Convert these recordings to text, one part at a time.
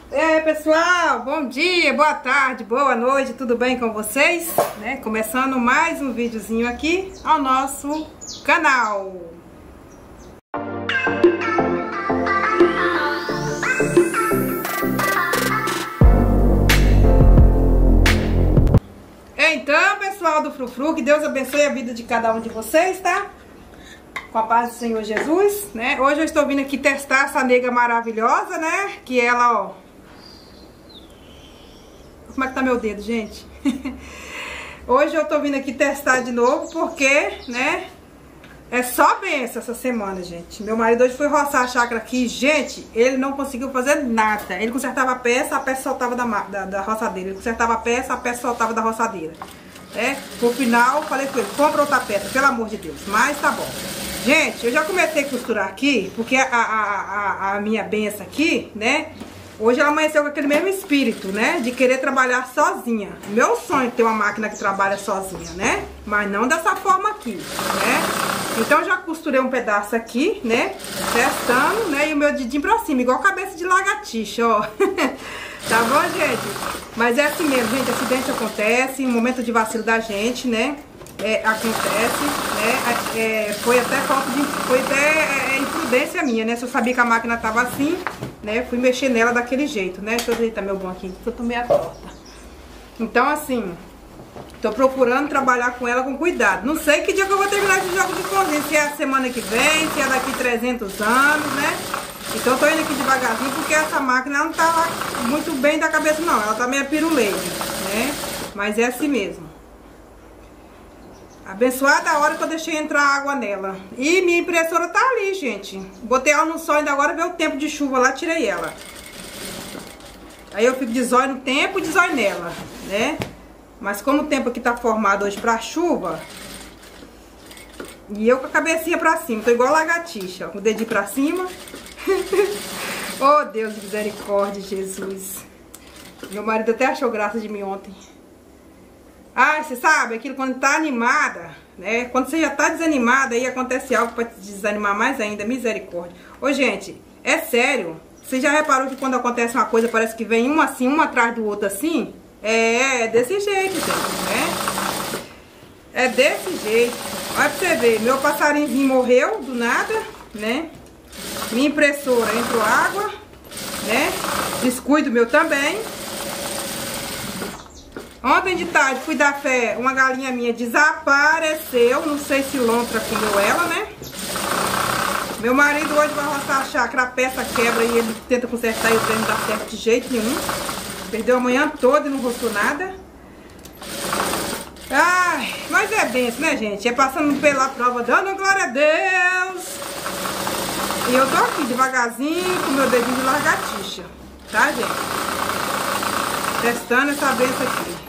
E aí, pessoal, bom dia, boa tarde, boa noite, tudo bem com vocês? Começando mais um videozinho aqui ao nosso canal. Então, pessoal do Frufru, que Deus abençoe a vida de cada um de vocês, tá? Com a paz do Senhor Jesus, né? Hoje eu estou vindo aqui testar essa nega maravilhosa, né? Que ela, ó... Como é que tá meu dedo, gente? Hoje eu tô vindo aqui testar de novo porque, né? É só benção essa semana, gente. Meu marido hoje foi roçar a chácara aqui. Gente, ele não conseguiu fazer nada. Ele consertava a peça soltava da roçadeira. Ele consertava a peça soltava da roçadeira. No final, falei com ele, compra outra peça, pelo amor de Deus. Mas tá bom. Gente, eu já comecei a costurar aqui, porque a minha benção aqui, né? Hoje ela amanheceu com aquele mesmo espírito, né? De querer trabalhar sozinha. Meu sonho é ter uma máquina que trabalha sozinha, né? Mas não dessa forma aqui, né? Então já costurei um pedaço aqui, né? Testando, né? E o meu dedinho pra cima, igual cabeça de lagartixa, ó. Tá bom, gente? Mas é assim mesmo, gente. Acidente acontece, um momento de vacilo da gente, né? Acontece, né? Foi até imprudência minha, né? Se eu sabia que a máquina tava assim, né? Fui mexer nela daquele jeito, né? Deixa eu ajeitar meu bom aqui, que eu tô meio torta. Então, assim, tô procurando trabalhar com ela com cuidado. Não sei que dia que eu vou terminar esse jogo de cozinha, se é a semana que vem, se é daqui 300 anos, né? Então eu tô indo aqui devagarzinho, porque essa máquina não tá lá muito bem da cabeça, não. Ela tá meio piruleira, né? Mas é assim mesmo. Abençoada a hora que eu deixei entrar água nela. E minha impressora tá ali, gente. Botei ela no sol ainda agora, veio o tempo de chuva lá, tirei ela. Aí eu fico de zóio no tempo e de zóio nela, né? Mas como o tempo aqui tá formado hoje pra chuva, e eu com a cabecinha pra cima, tô igual lagartixa, ó, com o dedinho pra cima. Oh, Deus de misericórdia, Jesus. Meu marido até achou graça de mim ontem. Ah, você sabe, aquilo quando tá animada, né? Quando você já tá desanimada, aí acontece algo pra te desanimar mais ainda, misericórdia. Ô, gente, é sério. Você já reparou que quando acontece uma coisa, parece que vem uma assim, uma atrás do outro assim? É desse jeito, gente, né? É desse jeito. Olha pra você ver, meu passarinhozinho morreu do nada, né? Minha impressora entrou água, né? Descuido meu também. Ontem de tarde, fui dar fé, uma galinha minha desapareceu. Não sei se lontra comeu ela, né? Meu marido hoje vai roçar a chácara, a peça quebra e ele tenta consertar e o trem não dá certo de jeito nenhum. Perdeu a manhã toda e não roçou nada. Ai, mas é benção, né, gente? É passando pela prova, dando glória a Deus. E eu tô aqui devagarzinho com meu dedinho de lagartixa, tá, gente? Testando essa benção aqui.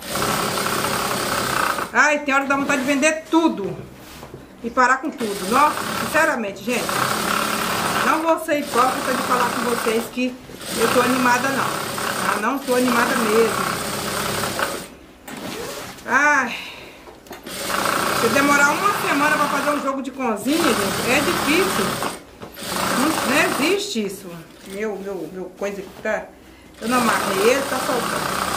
Ai, tem hora que dá vontade de vender tudo e parar com tudo. Nossa, sinceramente, gente, não vou ser hipócrita de falar com vocês que eu tô animada, não. Ah, não tô animada mesmo. Ai, se demorar uma semana pra fazer um jogo de cozinha, gente, é difícil. Não existe isso. Meu coisa que tá... Eu não amarrei ele, tá soltando.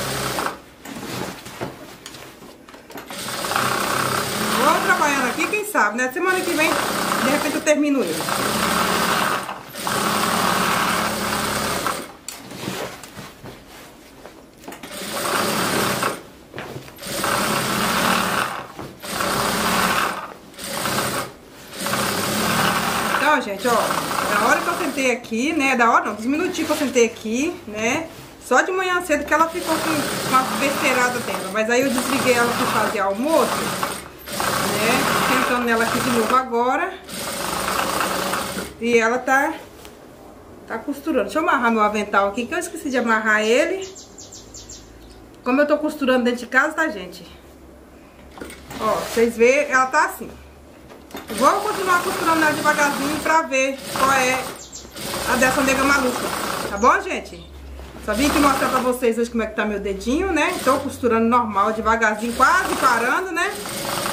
Vou trabalhando aqui, quem sabe, né? Semana que vem, de repente eu termino ele. Então, gente, ó, da hora que eu sentei aqui, né? Da hora não, dos minutinhos que eu sentei aqui, né? Só de manhã cedo que ela ficou com uma besteirada dela. Mas aí eu desliguei ela pra fazer almoço, né? Sentando nela aqui de novo agora. E ela tá costurando. Deixa eu amarrar meu avental aqui, que eu esqueci de amarrar ele. Como eu tô costurando dentro de casa, tá, gente? Ó, vocês verem, ela tá assim. Vou continuar costurando ela devagarzinho pra ver qual é a dessa nega maluca. Tá bom, gente? Só vim aqui mostrar pra vocês hoje como é que tá meu dedinho, né? Tô costurando normal, devagarzinho, quase parando, né?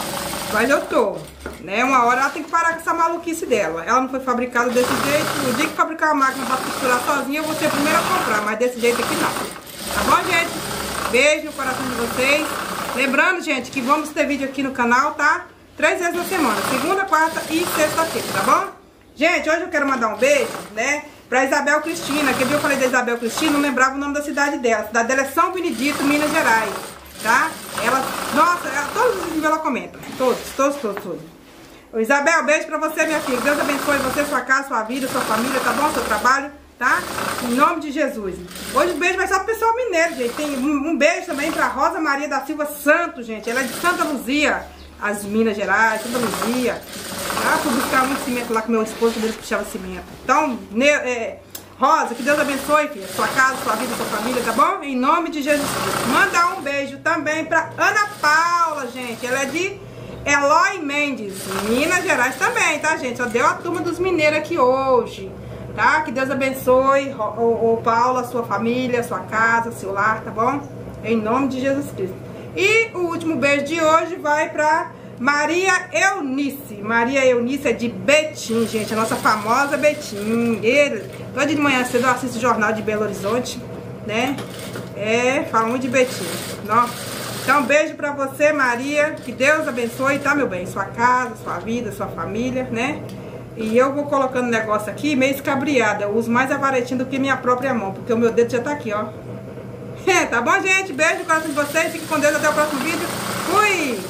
Mas eu tô, né? Uma hora ela tem que parar com essa maluquice dela. Ela não foi fabricada desse jeito. O dia que fabricar uma máquina pra costurar sozinha, eu vou ser a primeira a comprar. Mas desse jeito aqui não. Tá bom, gente? Beijo no coração de vocês. Lembrando, gente, que vamos ter vídeo aqui no canal, tá? 3 vezes na semana. Segunda, quarta e sexta-feira, tá bom? Gente, hoje eu quero mandar um beijo, né? Pra Isabel Cristina. Que dia eu falei da Isabel Cristina, não lembrava o nome da cidade dela. A cidade dela é São Benedito, Minas Gerais. Tá? Ela, nossa, todos os vídeos ela comenta. Todos. Ô, Isabel, beijo pra você, minha filha. Deus abençoe você, sua casa, sua vida, sua família, tá bom? Seu trabalho, tá? Em nome de Jesus. Hoje o beijo vai só pro pessoal mineiro, gente. Tem um beijo também pra Rosa Maria da Silva Santos, gente. Ela é de Santa Luzia, as Minas Gerais, Santa Luzia. Tá? Fui buscar muito cimento lá com meu esposo, quando ele puxava cimento. Então, Rosa, que Deus abençoe, filha, sua casa, sua vida, sua família, tá bom? Em nome de Jesus Cristo. Manda um beijo também pra Ana Paula, gente. Ela é de Eloy Mendes, Minas Gerais também, tá, gente? Só deu a turma dos mineiros aqui hoje, tá? Que Deus abençoe, ô Paula, sua família, sua casa, seu lar, tá bom? Em nome de Jesus Cristo. E o último beijo de hoje vai pra Maria Eunice. Maria Eunice é de Betim, gente. A nossa famosa Betim. Todo dia de manhã cedo eu assisto o jornal de Belo Horizonte, né? Fala muito de Betim. Nossa. Então, beijo pra você, Maria. Que Deus abençoe, tá, meu bem? Sua casa, sua vida, sua família, né? E eu vou colocando o negócio aqui meio escabriada. Eu uso mais a varetinha do que minha própria mão, porque o meu dedo já tá aqui, ó. Tá bom, gente? Beijo no coração de vocês. Fiquem com Deus. Até o próximo vídeo. Fui!